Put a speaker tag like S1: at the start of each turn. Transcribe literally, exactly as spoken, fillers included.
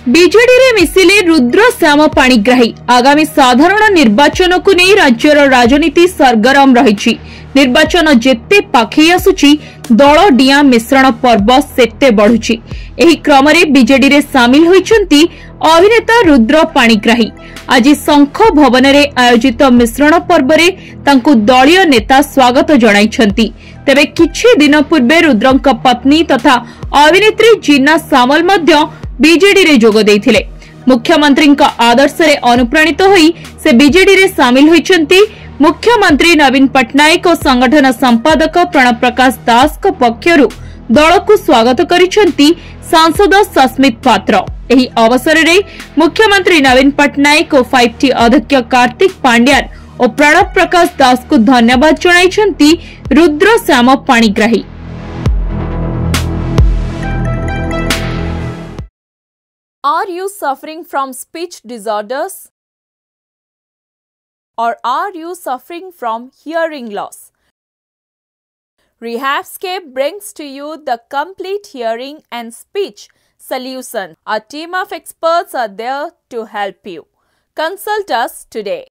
S1: BJD रे मिसिले रुद्र श्याम पाणिग्राही आगामी साधारण निर्वाचन को नहीं राज्यर राजनीति सरगरम रही। निर्वाचन जेते पाखई आसुची दल डिया मिश्रण पर्व सेते बढ़ुची। एही क्रम रे बीजेडी रे सामिल होइछंती अभिनेता रुद्र पाणिग्राही। आज शंख भवनर आयोजित मिश्रण पर्व रे तांकु दलीय नेता स्वागत जणाइछंती। तेबे किछि दिन पूर्वे रुद्रंक पत्नी तथा अभिनेत्री जीना सामल मध्य बीजेडी रे जोग देइथिले। मुख्यमंत्री आदर्श रे अनुप्राणित होई से बीजेडी रे सामिल होइछंती। मुख्यमंत्री नवीन पट्टनायक और संगठन संपादक प्रणव प्रकाश दास को पक्षरु दल को स्वागत करिसेंती सांसद सस्मित पात्र। एही अवसर रे मुख्यमंत्री नवीन पट्टनायक और फाइव टी अध्यक्ष कार्तिक पांड्यान और प्रणव प्रकाश दास को धन्यवाद जणाइछंती Rudra Shyam Panigrahi.
S2: Are you suffering from speech disorders? Or are you suffering from hearing loss? RehabScape brings to you the complete hearing and speech solution. A team of experts are there to help you. Consult us today.